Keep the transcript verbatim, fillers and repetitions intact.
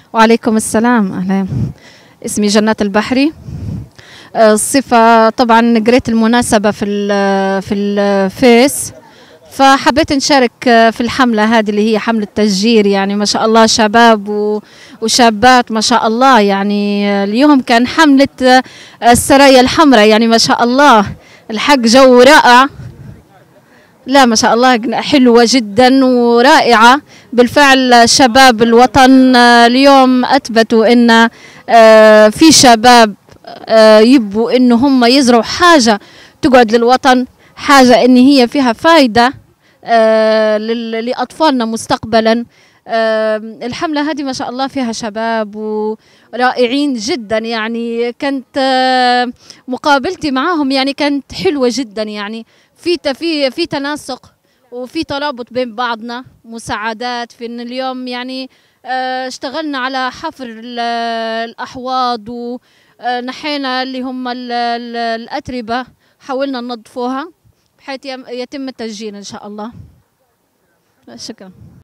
وعليكم السلام، أهلا. اسمي جنات البحري. الصفة طبعا قريت المناسبة في ال في الفيس، فحبيت نشارك في الحملة هذه اللي هي حملة تشجير. يعني ما شاء الله شباب وشابات ما شاء الله. يعني اليوم كان حملة السرايا الحمراء، يعني ما شاء الله الحق جو رائع. لا ما شاء الله حلوة جدا ورائعة. بالفعل شباب الوطن اليوم أثبتوا إن في شباب يبوا إنه هم يزرعوا حاجة تقعد للوطن، حاجة إن هي فيها فايدة لأطفالنا مستقبلا. الحملة هذه ما شاء الله فيها شباب ورائعين جدا. يعني كانت مقابلتي معهم يعني كانت حلوة جدا. يعني في في في تناسق وفي ترابط بين بعضنا، مساعدات في إن اليوم يعني اشتغلنا على حفر الأحواض ونحينا اللي هم الأتربة، حاولنا ننظفوها بحيث يتم التسجيل إن شاء الله. شكرا.